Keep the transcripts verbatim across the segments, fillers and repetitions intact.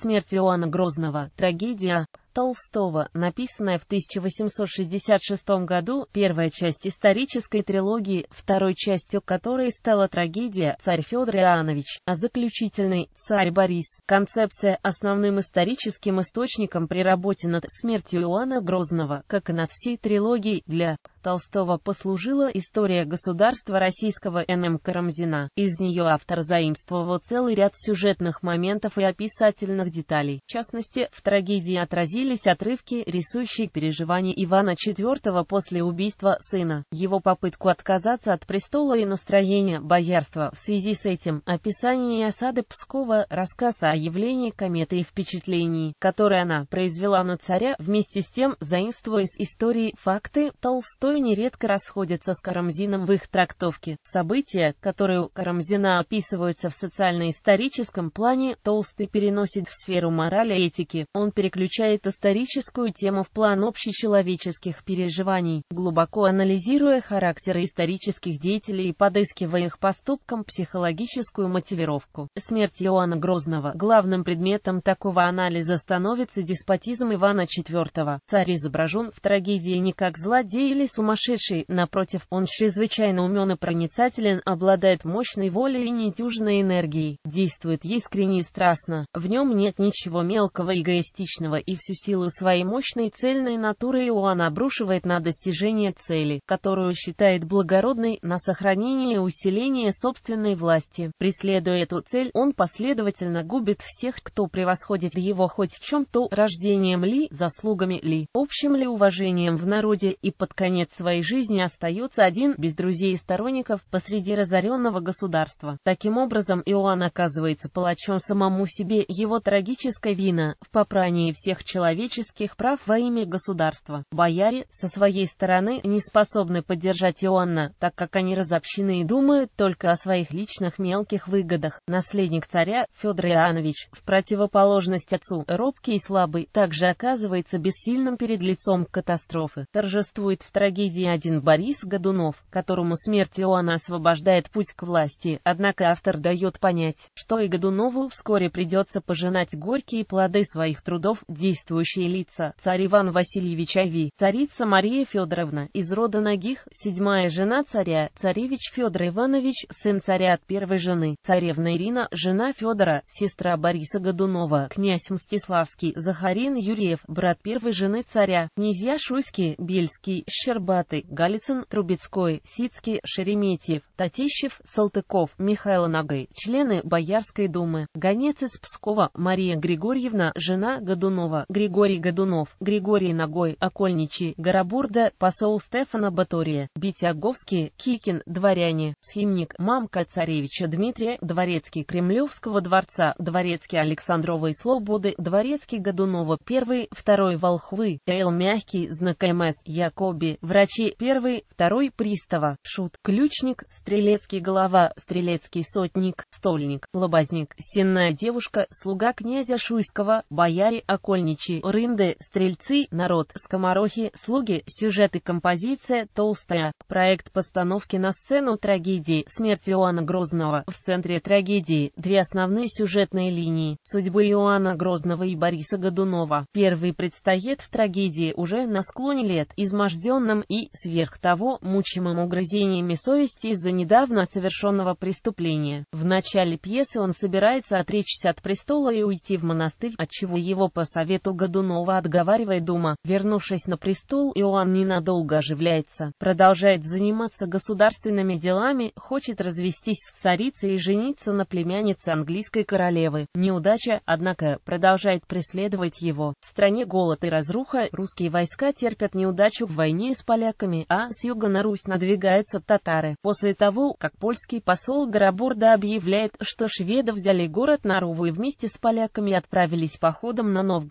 Смерть Иоанна Грозного. Трагедия Толстого, написанная в тысяча восемьсот шестьдесят шестом году, первая часть исторической трилогии, второй частью которой стала трагедия «Царь Федор Иоаннович», а заключительной «Царь Борис». Концепция основным историческим источником при работе над «Смертью Иоанна Грозного», как и над всей трилогией, для Толстого послужила история государства российского Н М Карамзина. Из нее автор заимствовал целый ряд сюжетных моментов и описательных деталей. В частности, в трагедии отразились отрывки, рисующие переживания Ивана четвёртого после убийства сына, его попытку отказаться от престола и настроение боярства в связи с этим, описание осады Пскова, рассказ о явлении кометы и впечатлении, которое она произвела на царя, вместе с тем, заимствуя из истории факты, Толстой нередко расходятся с Карамзином в их трактовке. События, которые у Карамзина описываются в социально-историческом плане, Толстый переносит в сферу морали и этики. Он переключает историческую тему в план общечеловеческих переживаний, глубоко анализируя характеры исторических деятелей и подыскивая их поступкам психологическую мотивировку. Смерть Иоанна Грозного. Главным предметом такого анализа становится деспотизм Ивана четвёртого. Царь изображен в трагедии не как злодей или сумасшедший, напротив, он чрезвычайно умен и проницателен, обладает мощной волей и недюжинной энергией, действует искренне и страстно, в нем нет ничего мелкого и эгоистичного, и всю силу своей мощной цельной натуры Иоанн обрушивает на достижение цели, которую считает благородной, на сохранение и усиление собственной власти. Преследуя эту цель, он последовательно губит всех, кто превосходит его хоть в чем-то, рождением ли, заслугами ли, общим ли уважением в народе, и под конец своей жизни остается один, без друзей и сторонников, посреди разоренного государства. Таким образом, Иоанн оказывается палачом самому себе, его трагическая вина в попрании всех человеческих прав во имя государства. Бояре, со своей стороны, не способны поддержать Иоанна, так как они разобщены и думают только о своих личных мелких выгодах. Наследник царя, Федор Иоаннович, в противоположность отцу, робкий и слабый, также оказывается бессильным перед лицом катастрофы. Торжествует в трагедии один Борис Годунов, которому смерть Иоанна освобождает путь к власти, однако автор дает понять, что и Годунову вскоре придется пожинать горькие плоды своих трудов. Действующие лица: царь Иван Васильевич Ави, царица Мария Федоровна, из рода Нагих, седьмая жена царя, царевич Федор Иванович, сын царя от первой жены, царевна Ирина, жена Федора, сестра Бориса Годунова, князь Мстиславский, Захарин Юрьев, брат первой жены царя, князья Шуйский, Бельский, Щербатый, Голицын, Трубецкой, Сицкий, Шереметьев, Татищев, Салтыков, Михаил Нагой, члены Боярской думы, гонец из Пскова, Мария Григорьевна, жена Годунова, Григорий Годунов, Григорий Нагой, окольничий, Горобурда, посол Стефана Батория, Битяговский, Кикин, дворяне, схимник, мамка царевича Дмитрия, дворецкий Кремлевского дворца, дворецкий Александровой Слободы, дворецкий Годунова, первый, второй Волхвы, Эл Мягкий, знак М С Якоби, врачи, первый, второй пристава, шут, ключник, стрелецкий голова, стрелецкий сотник, стольник, лобазник, сенная девушка, слуга князя Шуйского, бояре, окольничий, рынды, стрельцы, народ, скоморохи, слуги, сюжет и композиция, Толстая. Проект постановки на сцену трагедии «Смерть Иоанна Грозного». В центре трагедии две основные сюжетные линии: судьбы Иоанна Грозного и Бориса Годунова. Первый предстоит в трагедии уже на склоне лет, изможденным и, сверх того, мучимым угрызениями совести из-за недавно совершенного преступления. В начале пьесы он собирается отречься от престола и уйти в монастырь, отчего его по совету Годунова отговаривает дума. Вернувшись на престол, Иоанн ненадолго оживляется, продолжает заниматься государственными делами, хочет развестись с царицей и жениться на племяннице английской королевы. Неудача, однако, продолжает преследовать его. В стране голод и разруха, русские войска терпят неудачу в войне с поляками, а с юга на Русь надвигаются татары. После того, как польский посол Горобурда объявляет, что шведы взяли город Нарву и вместе с поляками отправились походом на Новгород,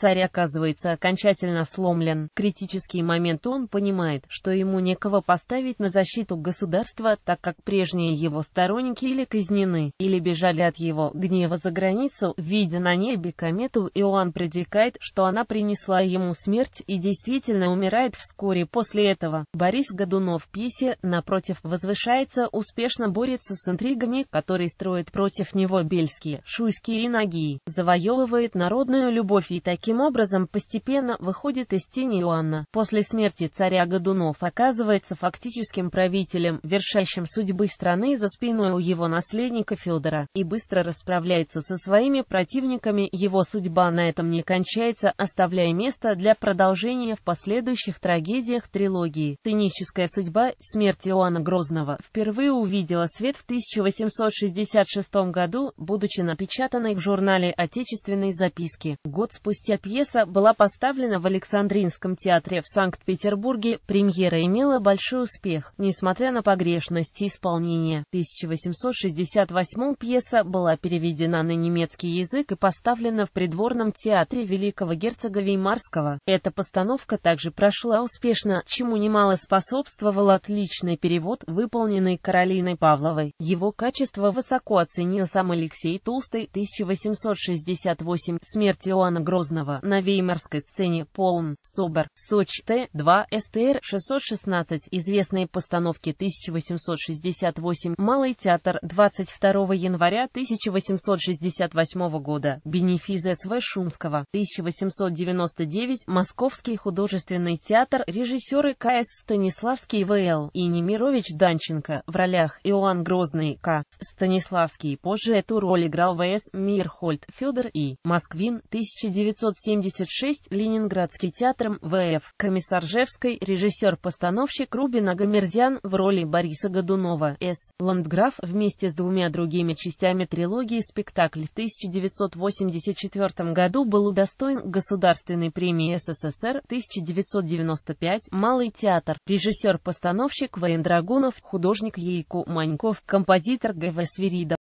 царь оказывается окончательно сломлен. В критический момент он понимает, что ему некого поставить на защиту государства, так как прежние его сторонники или казнены, или бежали от его гнева за границу. Видя на небе комету, Иоанн предрекает, что она принесла ему смерть, и действительно умирает вскоре после этого. Борис Годунов в пьесе, напротив, возвышается, успешно борется с интригами, которые строят против него Бельские, Шуйские и Нагии, завоевывает народную любовь и таким образом постепенно выходит из тени Иоанна. После смерти царя Годунов оказывается фактическим правителем, вершащим судьбы страны за спиной у его наследника Федора, и быстро расправляется со своими противниками. Его судьба на этом не кончается, оставляя место для продолжения в последующих трагедиях трилогии. Сценическая судьба, смерть Иоанна Грозного, впервые увидела свет в тысяча восемьсот шестьдесят шестом году, будучи напечатанной в журнале «Отечественные записки». Год спустя пьеса была поставлена в Александринском театре в Санкт-Петербурге. Премьера имела большой успех, несмотря на погрешности исполнения. В тысяча восемьсот шестьдесят восьмом пьеса была переведена на немецкий язык и поставлена в придворном театре великого герцога Веймарского. Эта постановка также прошла успешно, чему немало способствовал отличный перевод, выполненный Каролиной Павловой. Его качество высоко оценил сам Алексей Толстой. тысяча восемьсот шестьдесят восемь. Смерть Иоанна Грозного на Веймарской сцене. Полн. Собор. Сочи. Т. два. СТР шестьсот шестнадцать. Известные постановки тысяча восемьсот шестьдесят восемь. Малый театр. двадцать второго января тысяча восемьсот шестьдесят восьмого года. Бенефис С В Шумского. тысяча восемьсот девяносто девять. Московский художественный театр. Режиссеры К С Станиславский В Л и Немирович Данченко. В ролях Иоанн Грозный К. Станиславский. Позже эту роль играл В С Мейерхольд Федор И. Москвин. тысяча девятьсот семьдесят шесть. Ленинградский театр. В Ф Комиссаржевской. Режиссер-постановщик Рубин Агамердян в роли Бориса Годунова. С. Ландграф вместе с двумя другими частями трилогии спектакль. В тысяча девятьсот восемьдесят четвёртом году был удостоен Государственной премии С С С Р. тысяча девятьсот девяносто пять. Малый театр. Режиссер-постановщик В Н Драгунов. Художник Ейку Маньков. Композитор Г В Свиридов.